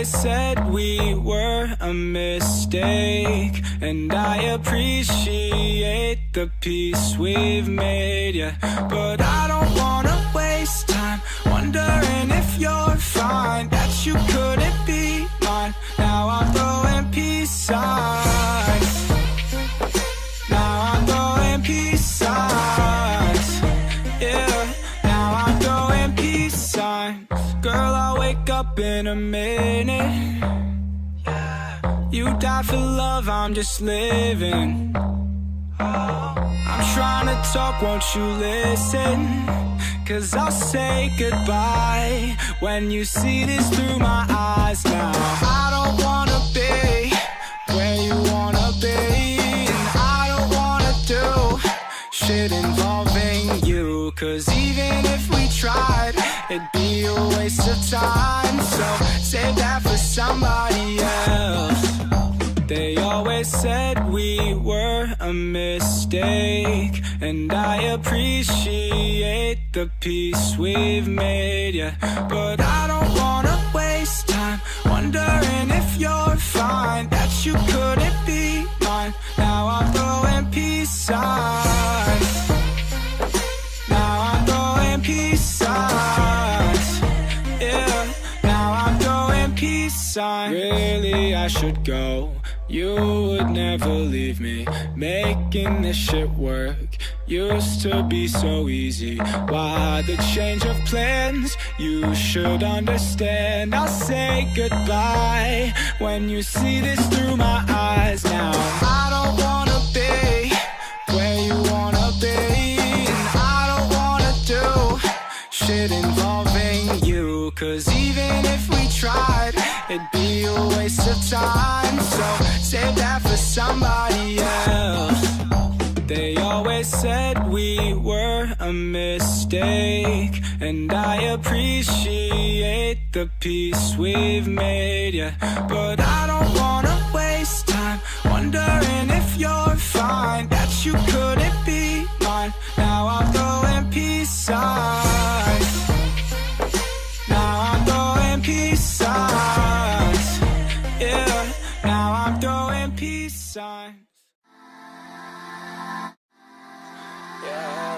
always said we were a mistake, and I appreciate the peace we've made, yeah. But I don't wanna waste time wondering if you're fine, that you couldn't be mine. Now I'm throwing peace signs. Now I'm throwing peace signs. Yeah, now I'm throwing peace signs. Girl, I'll wake up in a minute. You die for love, I'm just living. I'm trying to talk, won't you listen? 'Cause I'll say goodbye when you see this through my eyes now. I don't wanna be where you wanna be, and I don't wanna do shit involving you. 'Cause even if we tried, it'd be a waste of time. So save that for somebody else. They always said we were a mistake, and I appreciate the peace we've made, yeah. But I don't wanna waste time wondering if you're fine, that you couldn't be mine. Now I'm throwing peace signs. Now I'm throwing peace signs. Yeah, now I'm throwing peace signs. Really, I should go. You would never leave me. Making this shit work used to be so easy. Why the change of plans? You should understand. I'll say goodbye when you see this through my eyes now. I don't wanna be where you wanna be, and I don't wanna do shit involving you. 'Cause even if we tried, it'd be a waste of time. So save that for somebody else. They always said we were a mistake, and I appreciate the peace we've made, yeah. But I don't wanna waste time wondering if you're fine, that you couldn't be mine. Now I'm throwing peace signs. Now I'm throwing peace signs. Yeah, now I'm throwing peace signs. Yeah.